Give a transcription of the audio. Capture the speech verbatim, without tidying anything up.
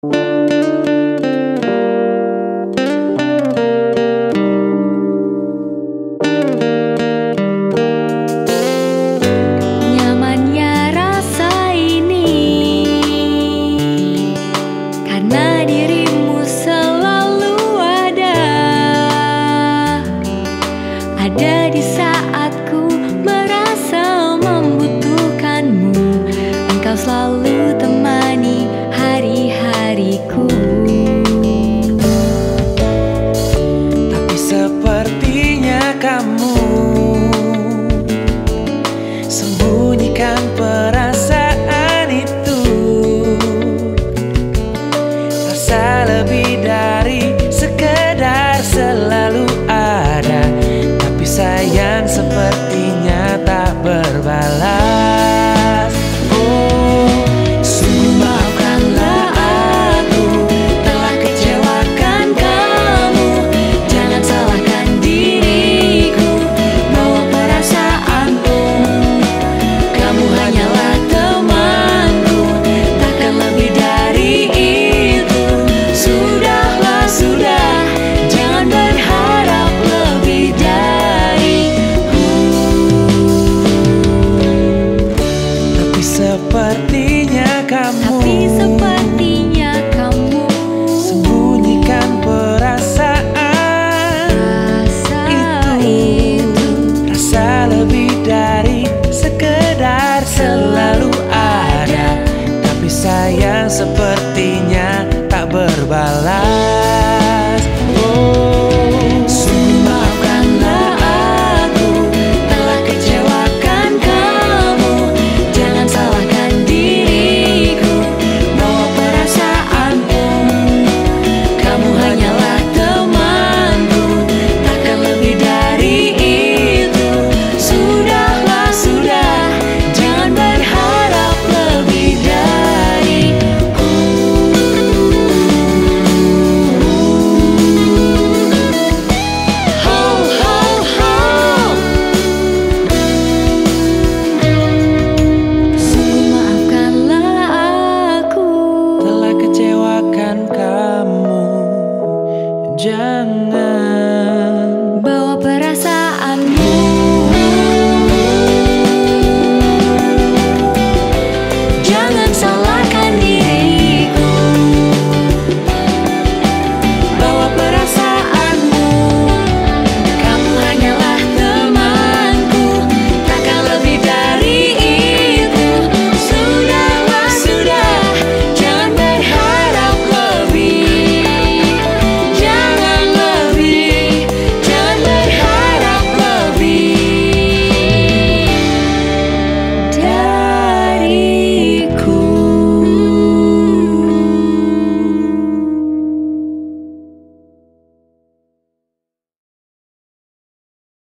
Nyamannya rasa ini karena dirimu selalu ada, ada di saat ku merasa membutuhkanmu. Engkau selalu temani hari-hariku. Tapi sepertinya kamu sembunyikan perasaan itu. Rasa lebih dari sekedar selalu ada, tapi sayang sepertinya tak berbalas. Oh, sungguh maafkanlah aku telah kecewakan kamu. Jangan salahkan diriku bahwa perasaanku, kamu hanyalah temanku, takkan lebih dari itu. Sudahlah, sudah, jangan berharap lebih dariku. Tapi sepertinya kamu, Tapi sepertinya kamu sembunyikan perasaan rasa itu. itu. Rasa lebih dari sekedar selalu ada, tapi sayang sepertinya